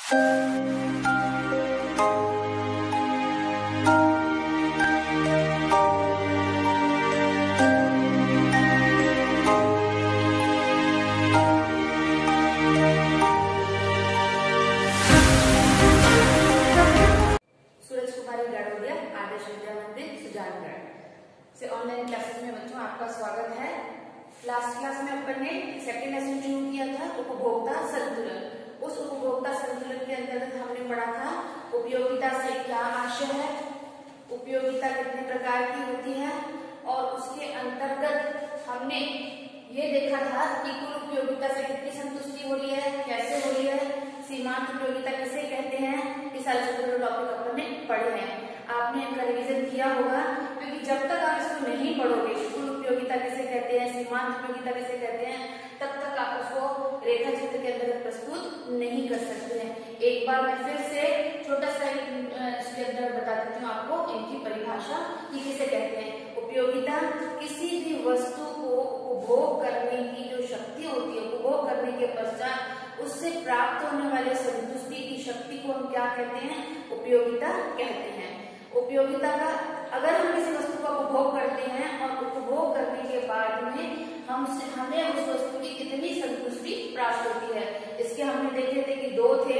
Online classes में बच्चों आपका स्वागत है। लास्ट क्लास में अपन ने सेकंड लेसन शुरू किया था उपभोक्ता संतुलन। उस उपभोक्ता संतुलन के अंतर्गत हमने पढ़ा था उपयोगिता से क्या आशय है, उपयोगिता कितने प्रकार की होती है, और उसके अंतर्गत हमने ये देखा था कि कुल उपयोगिता से कितनी संतुष्टि हो रही है, कैसे हो रही है, सीमांत उपयोगिता किसे कहते हैं। इस सारे टॉपिक अपन ने पढ़े हैं। आपने इनका रिवीजन किया होगा, क्योंकि जब तक आप इसको नहीं पढ़ोगे कुल उपयोगिता किसे कहते हैं, सीमांत उपयोगिता किसे कहते हैं, तब तक आप उसको रेखा चित्र के अंदर प्रस्तुत नहीं कर सकते हैं। एक बार मैं फिर से छोटा सा इसके अंदर बता देती हूँ आपको इनकी परिभाषा कि किसे कहते हैं। उपयोगिता किसी भी वस्तु को उपभोग करने की जो शक्ति होती है, उपभोग करने के पश्चात उससे प्राप्त होने वाले संतुष्टि की शक्ति को हम क्या कहते हैं, उपयोगिता कहते हैं। उपयोगिता का अगर हम किसी वस्तु का उपभोग करते हैं और उपभोग करने के बाद में हमें उस वस्तु की कितनी संतुष्टि प्राप्त होती है, इसके हमने देखे थे कि दो थे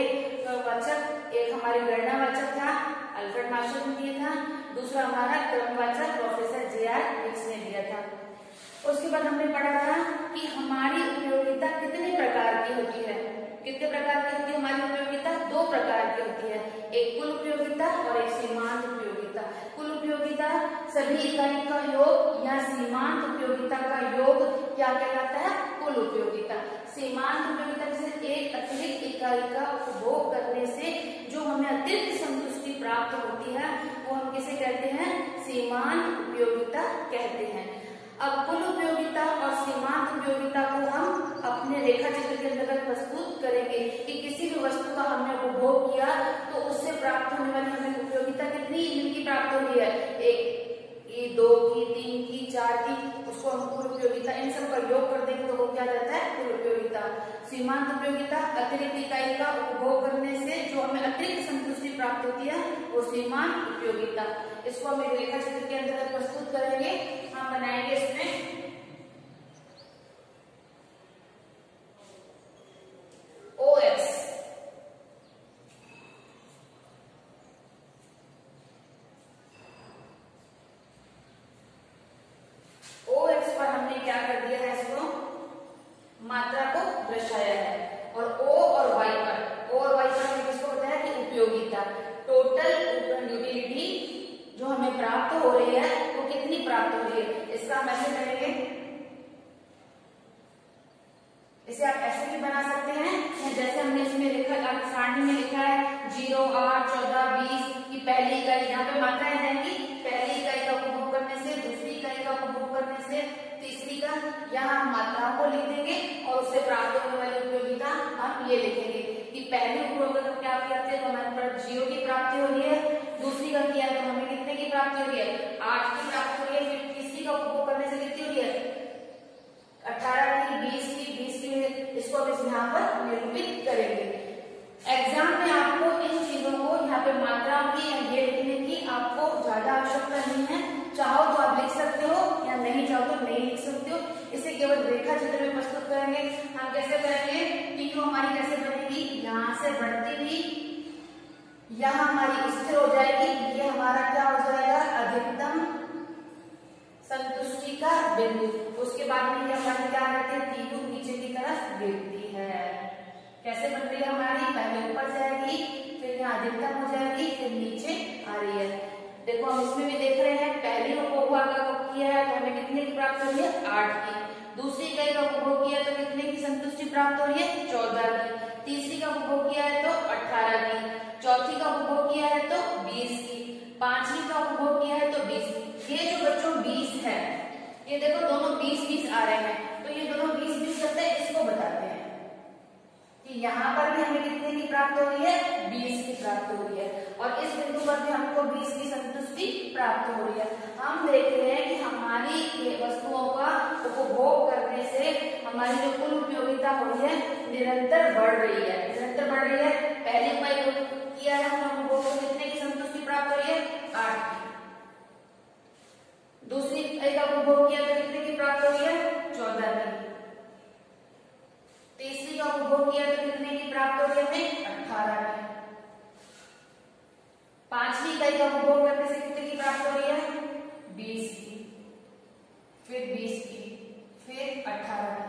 वाचक। एक हमारे गणनावाचक था, अल्फ्रेड मार्शल ने दिया था, दूसरा हमारा क्रमवाचक प्रोफेसर जे.आर. हिक्स ने दिया था। उसके बाद हमने पढ़ा था कि हमारी उपयोगिता कितने प्रकार की होती है। कितने प्रकार की होती है हमारी उपयोगिता? दो प्रकार की होती है, एक कुल उपयोगिता और एक सीमांत उपयोगिता। कुल उपयोगिता सभी इकाई का योग या सीमांत उपयोगिता का योग क्या कहलाता है? कुल उपयोगिता। सीमांत उपयोगिता से एक अतिरिक्त इकाई का उपभोग करने से जो हमें अतिरिक्त संतुष्टि प्राप्त होती है वो हम किसे कहते हैं? सीमांत उपयोगिता कहते हैं। अब कुल उपयोगिता और सीमांत उपयोगिता को हम अपने रेखा चित्र के अंतर्गत प्रस्तुत करेंगे कि किसी भी वस्तु का हमने उपभोग किया तो उससे प्राप्त होने वाली हमें उपयोगिता कितनी इनकी प्राप्त हो रही है, एक की, दो की, तीन की, चार की, उसको हम कुल उपयोगिता, इन सब का योग कर देंगे तो वो क्या रहता है? कुल उपयोगिता। सीमांत उपयोगिता अतिरिक्त इकाई का उपभोग करने से जो हमें अतिरिक्त संतुष्टि प्राप्त होती है वो सीमांत उपयोगिता। इसको हम एक रेखा चित्र के अंतर्गत प्रस्तुत करेंगे। हम बनाएंगे इसमें OX। OX पर हमने क्या कर दिया है, इसको मात्रा को दर्शाया है, और O और Y पर हमने किसको बताया कि उपयोगिता, टोटल यूटिलिटी जो हमें प्राप्त हो रही है वो कितनी प्राप्त हो रही है, इसका हम ऐसे करेंगे। इसे आप ऐसे भी बना सकते हैं जैसे हमने इसमें लिखा, सारणी में लिखा है 0, 8, 14, 20 की पहली इकाई, यहाँ पे मात्राएं जाएंगी। पहली इकाई का उपभोग करने से, दूसरी इकाई का उपभोग करने से, तीसरी का, यहाँ हम मात्राओं को लिख देंगे और उससे प्राप्त होने वाली उपयोगिता हम ये लिखेंगे कि पहले उपभोग का क्या प्राप्ति है तो हमारे पास 0 की प्राप्ति हो रही है, दूसरी का किया तो हमें कितने की प्राप्ति हो रही है, 8 की प्राप्ति हो रही है, फिर तीसरी का उपभोग करने से कितनी हो रही है, 18 की, 20 की, 20 की। इसको अब इस यहाँ पर निरूपित करेंगे। एग्जाम में आपको इन चीजों को यहाँ पे मात्रा की या ये लिखने की आपको ज्यादा आवश्यकता नहीं है। चाहो तो आप लिख सकते हो या नहीं चाहो तो नहीं लिख सकते हो। इसे केवल रेखा चित्र में प्रस्तुत करेंगे। हम कैसे करेंगे? टीयू हमारी कैसे बनेगी? यहाँ से बढ़ती हुई यहाँ हमारी स्थिर हो जाएगी। ये हमारा क्या हो जाएगा? अधिकतम संतुष्टि का बिंदु। उसके बाद में ये हमारी क्या रहती है? टीयू नीचे की तरफ गिरती है। कैसे बन रही है हमारी? पहले ऊपर जाएगी, फिर यहाँ अधिकतम हो जाएगी, फिर नीचे आ रही है। देखो हम इसमें भी देख रहे हैं, पहली उपभोग का किया है तो हमें कितने की प्राप्त हो रही है? 8 की। दूसरी इकाई का उपभोग किया तो कितने की संतुष्टि प्राप्त हो रही है? 14 की। तीसरी का उपभोग किया है तो 18 की। चौथी का उपभोग किया है तो 20 की। पांचवी का उपभोग किया है तो 20 की। ये जो बच्चों 20 है, ये देखो दोनों 20-20 आ रहे हैं, तो ये दोनों 20-20 करते हैं, इसको बताते हैं कि यहाँ पर भी हमें कितने की प्राप्त हो रही है? 20 की प्राप्त हो रही है, और इस बिंदु पर भी हमको 20 की संतुष्टि प्राप्त हो रही है। हम देख रहे हैं कि हमारी वस्तुओं का उपभोग करने से हमारी जो कुल उपयोगिता हो रही है निरंतर बढ़ रही है, निरंतर बढ़ रही है। पहले किया है हमने उपभोग को कितने की संतुष्टि प्राप्त हो रही है 8 की। दूसरी इकाई का उपभोग किया तो कितने की प्राप्त हो रही है 14 की। तीसरी का उपभोग किया तो कितने की प्राप्त हो रही है 18 की। पांचवी इकाई का उपभोग करने से कितने की प्राप्त हो रही है 20 की, फिर 20 की, फिर 18 की।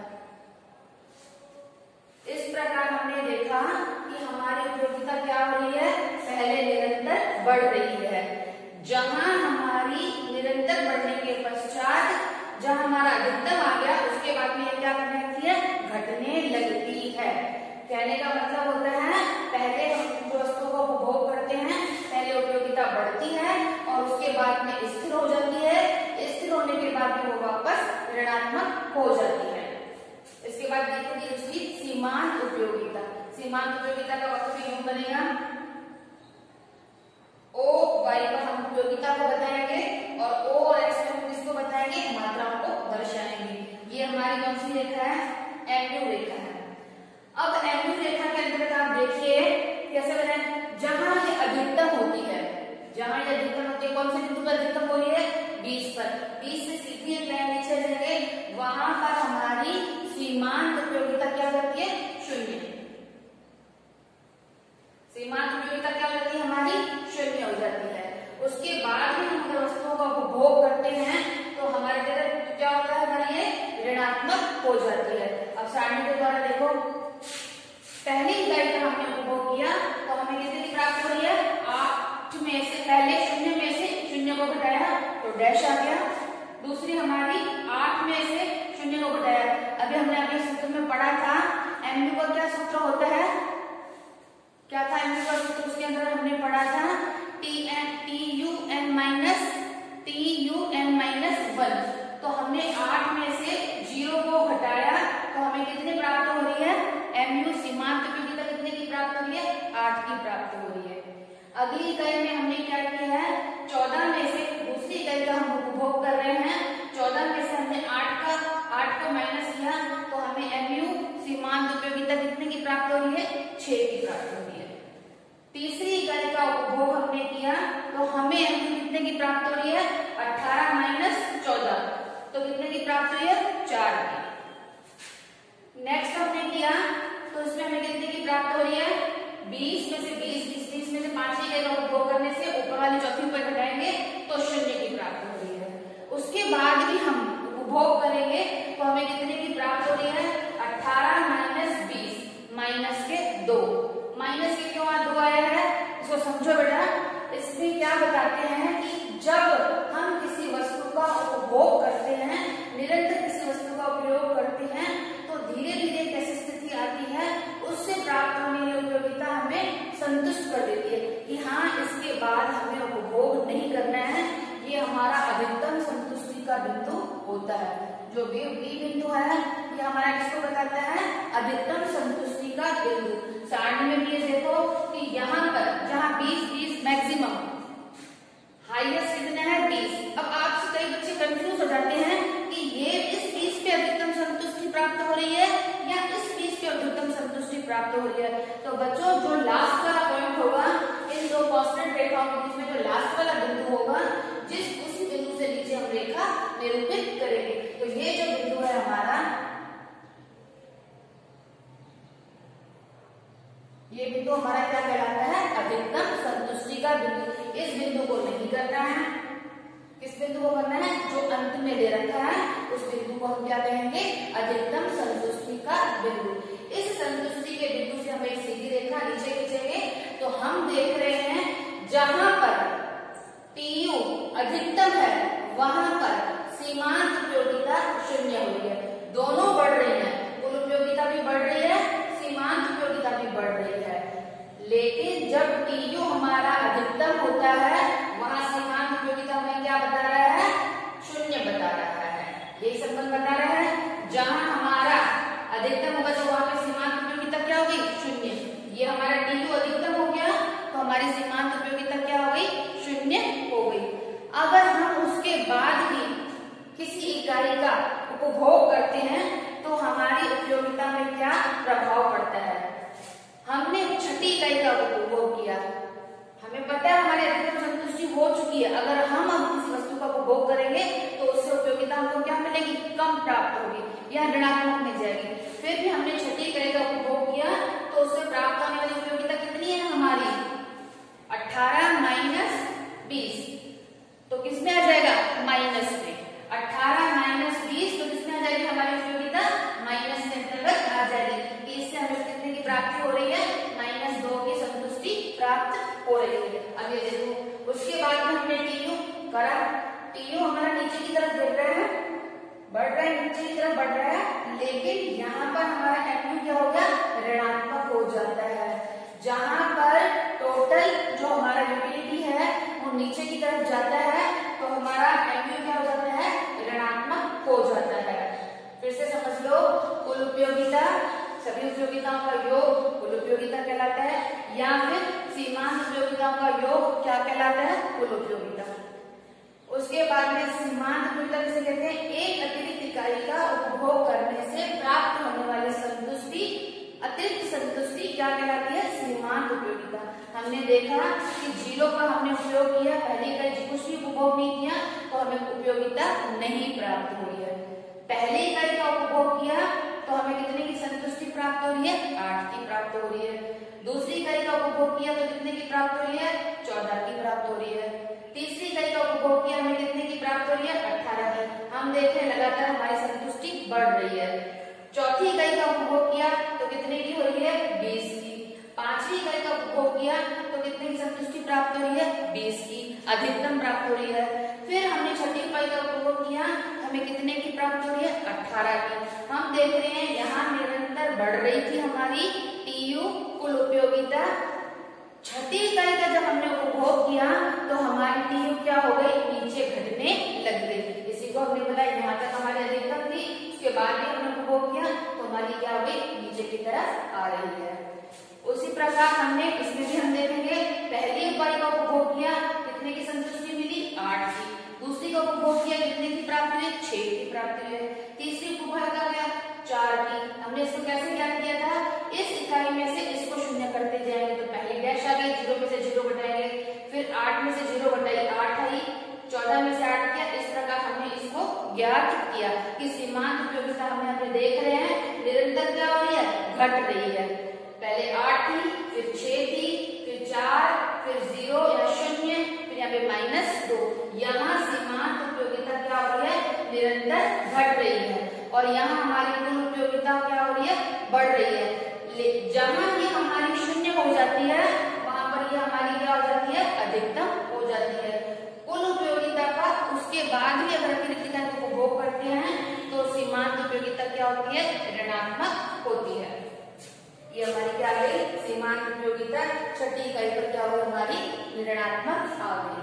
इस प्रकार हमने देखा कि हमारी उपयोगिता क्या हो रही है, पहले निरंतर बढ़ रही है, जहां हमारी निरंतर बढ़ने के पश्चात जहां हमारा अधिकतम आ गया उसके बाद में क्या करने लगती है, घटने लगती है। कहने का मतलब होता है पहले हम जो वस्तु को उपभोग करते हैं पहले उपयोगिता बढ़ती है और उसके बाद में स्थिर हो जाती है, स्थिर होने के बाद में वो वापस ऋणात्मक हो जाती है। इसके बाद देखोगे उसकी सीमांत उपयोगिता। सीमांत उपयोगिता का वक्र यूं बनेगा, ओ वाई पर हम उपयोगिता को बताएंगे और ओ और एक्स पर हम किसको बताएंगे, मात्राओं को दर्शाएंगे। ये हमारी कौन सी रेखा है, एमयू रेखा है। अब एमयू रेखा के अंतर्गत आप देखिए कैसे बनाए, जहां ये अधिकतम होती है, जहां ये अधिकतम होती है कौन से बिंदु पर अधिकतम हो रही है 20 पर, 20 से सीधी एक लाइन नीचे जाएंगे, वहां पर हमारी सीमांत उपयोगिता क्या करती है 0। सीमांत उपयोगिता क्या हो जाती है हमारी 0 हो जाती है। उसके बाद में हम अगर वस्तुओं का उपभोग करते हैं तो हमारे क्या होता है, हमारी ये ऋणात्मक हो जाती है। अब सारणी के द्वारा देखो, पहली इकाई का हमने उपभोग किया तो हमें कितने की प्राप्त हो रही है 8 में से, पहले 0 में से 0 को घटाया तो डैश आ गया। दूसरी हमारी 8 में से 0 को घटाया, अभी हमने अभी सूत्र में पढ़ा था एमयू का क्या सूत्र होता है, क्या था एमयू का सूत्र, उसके अंदर हमने पढ़ा था TUN माइनस 1। तो हमने 8 में से 0 को घटाया तो हमें कितनी प्राप्त हो रही है, एमयू सीमांत उपयोगिता कितने की प्राप्त हो रही है 8 की प्राप्त हो रही है। अगली इकाई में हमने क्या किया है, 14 में से दूसरी इकाई का हम उपभोग कर रहे हैं, 14 में से हमने 8 को माइनस किया तो हमें एमयू सीमांत उपयोगिता कितने की प्राप्त हो रही है 6 की प्राप्त हो रही है। तीसरी इकाई का उपभोग हमने किया तो हमें एमयू कितने की प्राप्त हो रही है 18 माइनस 14 तो कितने की प्राप्त हुई है 4 की। नेक्स्ट हमने किया तो इसमें हमें कितने की प्राप्त हो रही है 20 में से 20 में से 5 इकाई का उपभोग करने से ऊपर वाली चौथी ऊपर घटाएंगे तो 0 की प्राप्त हो रही है। उसके बाद भी हम उपभोग करेंगे तो हमें कितने की प्राप्त हो रही है 18 माइनस 20 माइनस के 2, माइनस के क्यों 2 आया है इसको समझो बेटा। इसमें क्या बताते हैं कि जब हम किसी वस्तु का उपभोग करते हैं, निरंतर किसी वस्तु का उपयोग करते हैं तो धीरे धीरे कैसी स्थिति आती है, उससे प्राप्त होने की उपयोगिता हमें संतुष्ट कर देती है कि हाँ इसके बाद हमें उपभोग नहीं करना है, ये हमारा अधिकतम संतुष्टि का बिंदु होता है। जो बी बिंदु है ये हमारा किसको बताता है, अधिकतम संतुष्टि का बिंदु। सारणी में भी देखो कि यहाँ पर जहाँ 20 मैक्सिमम, हाईएस्ट कितना है 20। अब आपसे कई बच्चे कंफ्यूज हो जाते हैं कि ये इस 20 पे अधिकतम संतुष्टि प्राप्त हो रही है या इस 20 पे अधिकतम संतुष्टि प्राप्त हो रही है। तो बच्चों जो लास्ट वाला पॉइंट होगा इन दो कांस्टेंट रेखाओं के बीच में जो लास्ट वाला बिंदु होगा, उसी बिंदु से नीचे हम रेखा निरूपित करेंगे। तो ये जो बिंदु है हमारा, ये बिंदु हमारा क्या कहलाता है, अधिकतम संतुष्टि का बिंदु। इस बिंदु को नहीं करना है, किस बिंदु को करना है, जो अंत में दे रखा है उस बिंदु को हम क्या कहेंगे, अधिकतम संतुष्टि का बिंदु। इस संतुष्टि के बिंदु से हम एक सीधी रेखा नीचे खींचेंगे तो हम देख रहे हैं जहां पर TU अधिकतम है वहां पर सीमांत उपयोगिता 0 हो रही है। दोनों बढ़ रही है, कुल उपयोगिता भी बढ़ रही है, सीमांत उपयोगिता भी बढ़ रही है। लेकिन जब TU हमारा अधिकतम होता है वहां सीमांत उपयोगिता हमें क्या बता रहा है, 0 बता रहा है। यही संबंध बता रहा है, जहां हमारा अधिकतम होगा तो वहां पे सीमांत उपयोगिता क्या होगी 0। ये हमारा TU अधिकतम हो गया तो हमारी सीमांत उपयोगिता क्या हो गई 0 हो गई। अगर हम उसके बाद भी किसी इकाई का उपभोग करते हैं तो हमारी उपयोगिता में क्या प्रभाव पड़ता है। हमने छठी इकाई का उपभोग किया अधिकतम संतुष्टि हो चुकी है, अगर हम अब किसी वस्तु का उपभोग करेंगे तो उससे उपयोगिता हमको क्या मिलेगी, कम प्राप्त होगी या ऋणात्मक में जाएगी। फिर भी हमने छठी इकाई का उपभोग किया तो उससे प्राप्त होने वाली उपयोगिता कितनी है हमारी 18 माइनस 20, तो किसमें आ जाएगा माइनस में। 18 माइनस 20 तो किसमें आ जाएगी हमारी उपयोगिता माइनस के अंतर्गत आ जाएगी। इससे हमें कितने की प्राप्ति हो रही है, -2 की संतुष्टि प्राप्त हो रही है। अब ये देखो उसके बाद में हमने टीयू करा, टीयू हमारा नीचे की तरफ गिर रहा है, बढ़ रहा है, नीचे की तरफ बढ़ रहा है, लेकिन यहाँ पर हमारा एमयू क्या हो गया, ऋणात्मक हो जाता है। जहां पर टोटल जो हमारा यूटिलिटी है वो नीचे की तरफ जाता है तो हमारा एमयू क्या हो जाता है, ऋणात्मक हो जाता है। फिर से समझ लो, कुल उपयोगिता, सभी उपयोगिताओं का योग कुल उपयोगिता कहलाता है, या फिर सीमांत उपयोगिताओं का योग क्या कहलाता है, कुल उपयोगिता। उसके बाद में सीमांत उपयोगिता किसे कहते हैं, एक अतिरिक्त इकाई का उपभोग करने से प्राप्त होने वाली संतुष्टि, अतिरिक्त संतुष्टि क्या कहलाती है, सीमांत उपयोगिता। हमने देखा कि जीरो का हमने उपयोग किया, पहली इकाई कुछ भी उपभोग नहीं किया तो हमें उपयोगिता नहीं प्राप्त हुई है। पहली इकाई का उपभोग किया तो हमें कितने की संतुष्टि प्राप्त हो रही है, 8 की प्राप्त हो रही है। दूसरी इकाई का उपभोग किया तो कितने की प्राप्त हो रही है, 14 की प्राप्त हो रही है। तीसरी इकाई का उपभोग किया हमें कितने की प्राप्त हो रही है, 18 की। हम देख रहे हैं लगातार हमारी संतुष्टि बढ़ रही है। चौथी इकाई का उपभोग किया तो कितने की हो रही है, 20 की। पांचवी इकाई का उपभोग किया तो कितने की संतुष्टि प्राप्त हो रही है, 20 की, अधिकतम प्राप्त हो रही है। फिर हमने छठी इकाई का उपभोग किया, हमें कितने की प्राप्त हो रही है, 18 की। हम देख रहे हैं यहाँ निरंतर बढ़ रही थी हमारी टीयू कुल उपयोगिता। छठी इकाई का जब हमने उपभोग किया तो हमारी टीयू क्या हो गई, नीचे घटने लग गई। इसी को हमने बताया, यहाँ तक हमारी अधिकतम थी, उसके बाद भी हमने उपभोग किया तो हमारी क्या हो गई, नीचे की तरफ आ रही है। उसी प्रकार हमने इसमें भी हम देखेंगे, पहली इकाई का उपभोग किया कितने की संतुष्टि मिली, 8 की। दूसरी का उपभोग किया कितने की प्राप्ति हुई, 6 की प्राप्ति हुई। तीसरी उपभोग का क्या, 4 की। हमने इसको कैसे ज्ञात किया था, इस इकाई में से इसको शून्य करते जाएंगे तो पहली डैश आ गई, 0 में से 0 घटाएंगे, फिर 8 में से 0 घटाई 8 आई, 14 में से 8 किया। इस प्रकार हमने इसको ज्ञात किया कि सीमांत उपयोगिता हम यहाँ पे देख रहे हैं निरंतर क्या हो रही है, घट रही है। पहले 8 थी, फिर 6 थी, फिर 4, फिर 0 या 0, फिर यहाँ पे -2। यहाँ सीमांत उपयोगिता क्या हो रही है, निरंतर घट रही है, और यहाँ हमारी कुल उपयोगिता क्या हो रही है, बढ़ रही है। जहां ये हमारी 0 हो जाती है वहां पर ये हमारी क्या हो जाती है, अधिकतम हो जाती है। कुल उपयोगिता का उसके बाद भी अगर अतिरिक्त इकाई का उपभोग करते हैं तो सीमांत उपयोगिता क्या होती है, ऋणात्मक होती है। ये हमारी क्या गई, सीमांत उपयोगिता छठी इकाई पर क्या हुई, हमारी ऋणात्मक आ गई।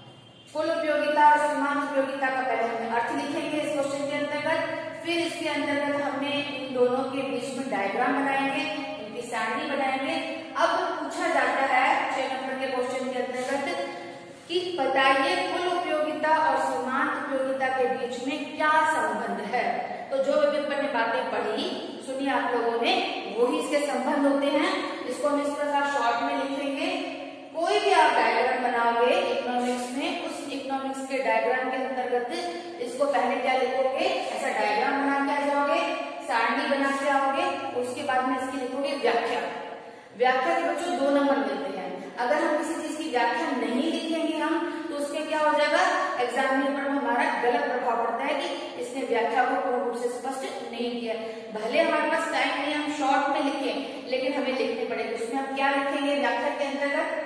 कुल उपयोगिता और सीमांत उपयोगिता का पहले हमने अर्थ लिखेंगे इस क्वेश्चन के अंतर्गत, फिर इसके अंतर्गत हमने इन दोनों के बीच में डायग्राम बनाएंगे, इनकी सारणी बनाएंगे। अब पूछा जाता है 6 नंबर के क्वेश्चन के अंतर्गत कि बताइए कुल उपयोगिता और सीमांत उपयोगिता के बीच में क्या संबंध है। तो जो पेपर ने बातें पढ़ी सुनी आप लोगों ने, वही इसके संबंध होते हैं। इसको हम इस प्रकार शॉर्ट में लिखेंगे। कोई भी आप डायग्राम बनाओगे इकोनॉमिक्स में, उस इकोनॉमिक्स के डायग्राम के अंतर्गत इसको पहले क्या लिखोगे, ऐसा डायग्राम बना के आ जाओगे, सारणी बना के आओगे, उसके बाद में इसकी लिखोगे व्याख्या। व्याख्या के बच्चों 2 नंबर मिलते हैं। अगर हम किसी चीज की व्याख्या नहीं लिखेंगे हम तो उसके क्या हो जाएगा, एग्जाम में हमारा गलत प्रभाव पड़ता है कि इसने व्याख्या को पूर्ण रूप से स्पष्ट नहीं किया। भले हमारे पास टाइम नहीं, हम शॉर्ट में लिखें, लेकिन हमें लिखने पड़ेगा। उसमें हम क्या लिखेंगे व्याख्या के अंतर्गत,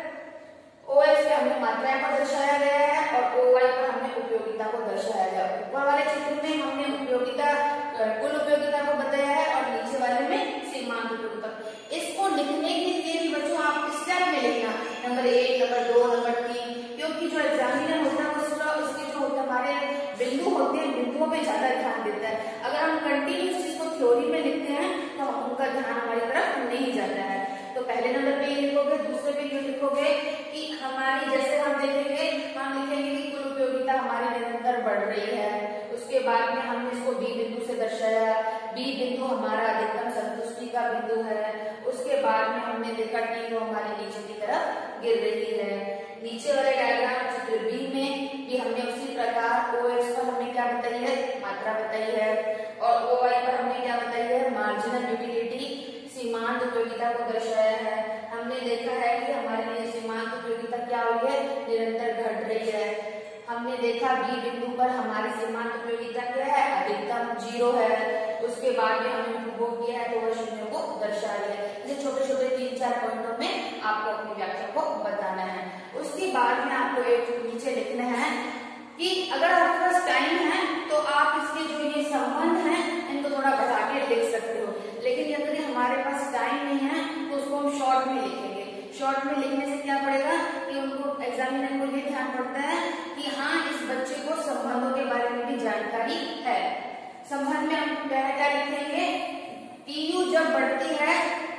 OS पे हमने मात्राएं पर दर्शाया गया है और OY पर हमने उपयोगिता को दर्शाया गया है। ऊपर वाले चित्र में हमने उपयोगिता, कुल उपयोगिता को बताया है और नीचे वाले में सीमांत उपयोगिता। इसको लिखने के लिए भी बच्चों आप स्टेप में लिखना, नंबर 1, नंबर 2, नंबर 3, क्योंकि जो एग्जामिनर होता है उसके जो हमारे बिंदु होते हैं, बिंदुओं पे ज्यादा ध्यान देता है। अगर हम कंटिन्यूस चीज को थ्योरी में लिखते हैं तो उनका ध्यान हमारी तरफ नहीं जाता है। तो पहले नंबर पे ये लिखोगे, दूसरे पे ये लिखोगे कि हमारी, जैसे हम देखेंगे, हम लिखेंगे कि कुल उपयोगिता हमारी निरंतर बढ़ रही है। उसके बाद में हमने इसको B बिंदु से दर्शाया। B बिंदु हमारा अधिकतम संतुष्टि का बिंदु है उसके बाद में हमने देखा TU हमारे नीचे की तरफ गिर रही है। नीचे वाले डायग्राम चित्र बी में भी हमने उसी प्रकार OH पर हमने क्या बताई है, मात्रा बताई है, और OI पर हमने क्या बताई है, मार्जिनल यूटिलिटी सीमांत उपयोगिता को दर्शाया है। हमने देखा है कि हमारे लिए सीमांत उपयोगिता क्या हो रही है, निरंतर घट रही है। हमने देखा बी बिंदु पर हमारी सीमांत उपयोगिता क्या है, अधिकतम 0 है। उसके बाद में हमने उपभोग किया है तो वह 0 को दर्शा रही है। ये छोटे छोटे 3-4 पॉइंटों में आपको अपनी व्याख्या को बताना है। उसके बाद में आपको एक नीचे लिखना है कि अगर आपके पास टाइम है तो आप इसके जो ये संबंध है इनको थोड़ा बढ़ा के लिख सकते हो, लेकिन यदि हमारे पास टाइम नहीं है तो उसको हम शॉर्ट में लिखेंगे। शॉर्ट में लिखने से क्या पड़ेगा कि उनको एग्जामिनर को ये ध्यान पड़ता है कि हाँ इस बच्चे को संबंधों के बारे में भी जानकारी है। संबंध में हम क्या लिखेंगे, TU जब बढ़ती है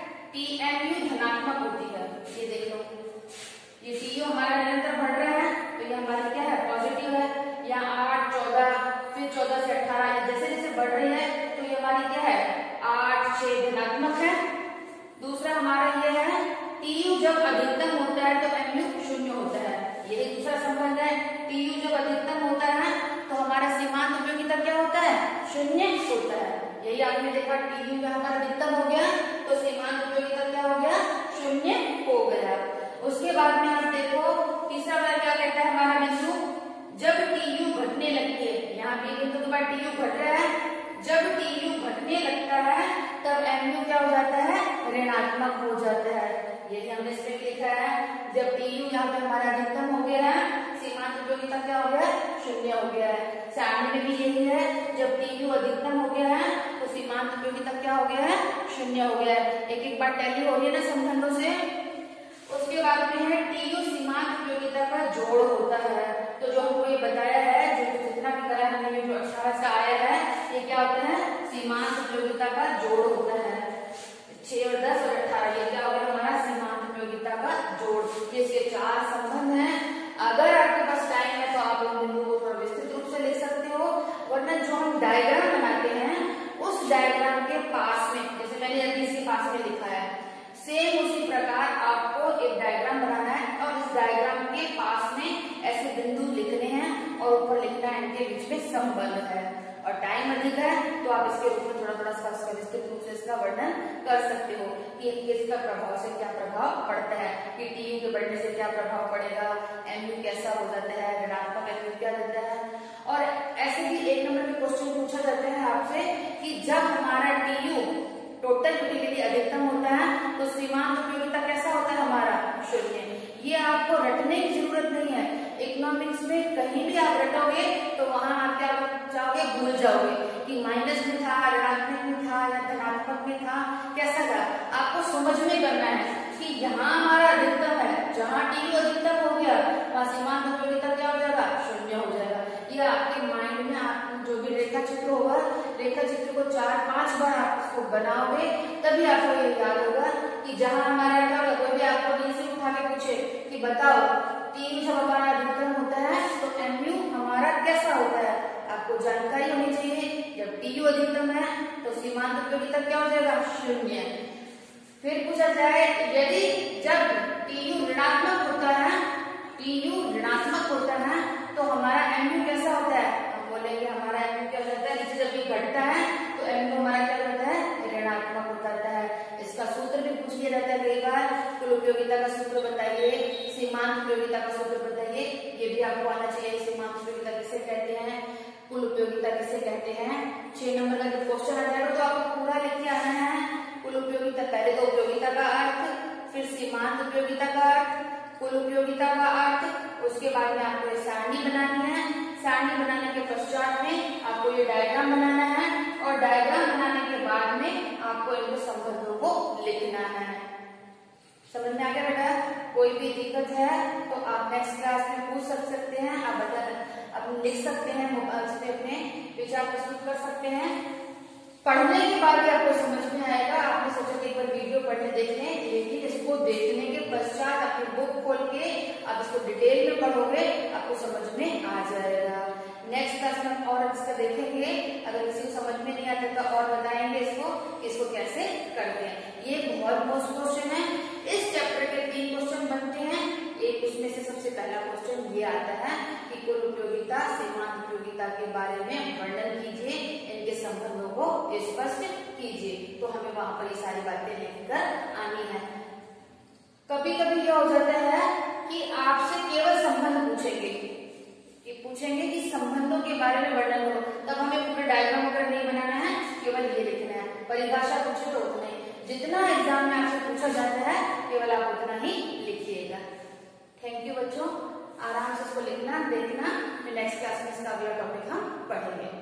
TMU धनात्मक होती है। ये देख लो, ये TU हमारा निरंतर बढ़ रहा है तो ये हमारा क्या है, पॉजिटिव है। यहाँ 8, 14, फिर 14 से 18 जैसे जैसे बढ़ रही है तो ये हमारी क्या है, 8, 6 धनात्मक है। दूसरा हमारा ये है TU जब अधिकतम होता है तो MU 0 होता है। यही दूसरा संबंध है, TU जब अधिकतम होता है तो हमारा सीमांत उपयोगिता क्या होता है, 0 होता है। यही आपने देखा TU में हमारा अधिकतम हो गया तो सीमांत उपयोगिता क्या हो गया, 0 हो गया। उसके बाद में आप देखो तीसरा वाला क्या कहता है हमारा बिंदु, जब TU घटने लगती है। यहाँ बी बिंदु के बाद TU घट रहा है, जब TU घटने लगता है तब MU क्या हो जाता है, ऋणात्मक हो जाता है। यही हमने इसमें लिखा है, जब TU यहाँ पे हमारा अधिकतम हो गया है सीमांत उपयोगिता क्या हो गया, 0 हो गया है। सारणी में भी यही है, जब TU अधिकतम हो गया है तो सीमांत उपयोगिता क्या हो गया है, 0 हो गया है। एक एक बार टैली हो रही है ना संबंधों से। उसके बाद में है TU सीमांत उपयोगिता का जोड़ होता है। तो जो हमको ये बताया है, जो जितना भी करा हमने, जो 18 से आया है, ये क्या होता है, सीमांत उपयोगिता का जोड़ होता है। 6 और 10 और 18 ये क्या हो गया हमारा सीमांत उपयोगिता का जोड़। ये इसके 4 संबंध हैं। अगर आपके पास टाइम है तो आप उन बिंदुओं को थोड़ा विस्तृत रूप से ले सकते हो, वरना जो हम डायग्राम बनाते हैं उस डायग्राम के पास में, जैसे मैंने अभी इसके पास में लिखा है, सेम उसी प्रकार आपको एक डायग्राम बनाना है और इस डायग्राम के पास में ऐसे बिंदु लिखने हैं और ऊपर लिखना है इनके बीच में संबंध है। और टाइम अधिक है तो आप इसके रूप में थोड़ा थोड़ा विस्तृत रूप से इसका वर्णन कर सकते हो कि इसका प्रभाव से क्या प्रभाव पड़ता है, कि TU के बढ़ने से क्या प्रभाव पड़ेगा, MU कैसा हो जाता है, ऋणात्मक MU क्या देता है। और ऐसे भी 1 नंबर में क्वेश्चन पूछा जाता है आपसे कि जब हमारा TU टोटल यूटिलिटी अधिकतम होता है तो सीमांत उपयोगिता कैसा होता है हमारा, 0। ये आपको रटने की जरूरत नहीं है। इकोनॉमिक्स में कहीं भी आप रटोगे तो वहां आप क्या जाओगे, भूल जाओगे कि माइनस में था, ऋणात्मक में था या धनात्मक में था, कैसा था। आपको समझ में करना है कि यहाँ हमारा अधिकतम है, जहाँ TU अधिकतम हो गया वहां सीमांत उपयोगिता क्या हो जाएगा, 0 हो जाएगा। ये आपके माइंड में आप जो भी रेखा चित्र होगा, रेखा चित्र को 4-5 बार आप इसको बनाओगे तभी आपको ये याद होगा कि जहां हमारा क्या होगा। कोई भी आपको नीचे उठा के पूछे कि बताओ TU जब हमारा अधिकतम होता है तो MU हमारा कैसा होता है, आपको जानकारी होनी चाहिए। जब TU अधिकतम है तो सीमांत उपयोगिता क्या हो जाएगा, 0। फिर पूछा जाए यदि जब TU ऋणात्मक होता है, TU ऋणात्मक होता है तो हमारा MU कैसा होता है, हम बोलेंगे हमारा MU क्या होता है, नीचे जब ये घटता है तो MU हमारा क्या होता है, ऋणात्मक होता है। इसका सूत्र भी पूछ लिया जाता है कई बार, कुल उपयोगिता का सूत्र बताइए, सीमांत उपयोगिता का सूत्र बताइए, ये भी आपको आना चाहिए। सीमांत उपयोगिता किसे कहते हैं, कुल उपयोगिता किसे कहते हैं। 6 नंबर का जब क्वेश्चन आ जाएगा तो आपको पूरा लिख के आना है। कुल उपयोगिता, पहले तो उपयोगिता का अर्थ, फिर सीमांत उपयोगिता का अर्थ, कुल उपयोगिता का अर्थ, उसके बाद में आपको सारणी बनानी है। सारणी बनाने के पश्चात में आपको ये डायग्राम बनाना है और डायग्राम बनाने के बाद में आपको इन संबंधों को लिखना है। समझ में आ गया बेटा? कोई भी दिक्कत है तो आप नेक्स्ट क्लास में पूछ सकते हैं, आप लिख सकते हैं, मोबाइल से अपने विचार प्रस्तुत कर सकते हैं। पढ़ने के बाद ही आपको समझ में आएगा। आपने सोचा कि एक बार वीडियो पढ़ने देख लें, लेकिन इसको देखने के पश्चात अपनी बुक खोल के आप इसको डिटेल में पढ़ोगे, आपको समझ में आ जाएगा। नेक्स्ट क्लास में और इसका देखेंगे, अगर किसी को समझ में नहीं आता तो और बताएंगे इसको कैसे करते हैं। ये बहुत मोस्ट क्वेश्चन है। इस चैप्टर के 3 क्वेश्चन बनते हैं। एक उसमें से सबसे पहला क्वेश्चन ये आता है कि कुल उपयोगिता सीमांत उपयोगिता के बारे में वर्णन कीजिए, इनके संबंधों को स्पष्ट कीजिए। तो हमें वहां पर ये सारी बातें लिखकर आनी है। कभी कभी क्या हो जाता है कि आपसे केवल संबंध पूछेंगे कि संबंधों के बारे में वर्णन करो, तब हमें पूरे डायग्राम वगैरह नहीं बनाना है, केवल ये लिखना है। परिभाषा पूछे तो उतना ही, जितना एग्जाम में आपसे पूछा जाता है केवल आप उतना ही लिखिएगा। थैंक यू बच्चों, आराम से इसको लिखना, देखना। फिर नेक्स्ट क्लास में इसका अगला टॉपिक हम पढ़ेंगे।